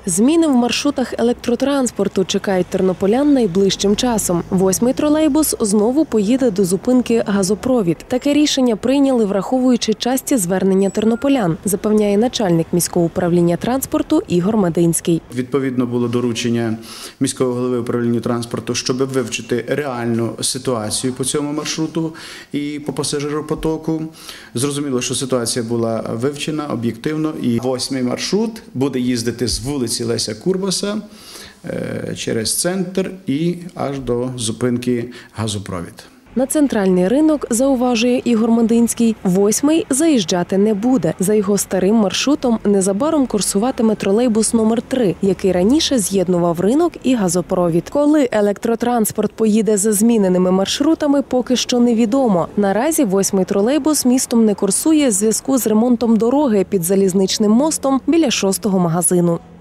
Зміни в маршрутах електротранспорту чекають тернополян найближчим часом. 8-й тролейбус знову поїде до зупинки «Газопровід». Таке рішення прийняли, враховуючи часті звернення тернополян, запевняє начальник міського управління транспорту Ігор Мединський. Відповідно було доручення міського голови управління транспорту, щоб вивчити реальну ситуацію по цьому маршруту і по пасажиропотоку. Зрозуміло, що ситуація була вивчена об'єктивно, і 8-й маршрут буде їздити з вулиці Леся Курбаса через центр і аж до зупинки «Газопровід». На центральний ринок, зауважує Ігор Мединський, 8-й заїжджати не буде. За його старим маршрутом незабаром курсуватиме тролейбус номер 3, який раніше з'єднував ринок і газопровід. Коли електротранспорт поїде за зміненими маршрутами, поки що невідомо. Наразі 8-й тролейбус містом не курсує в зв'язку з ремонтом дороги під залізничним мостом біля 6-го магазину.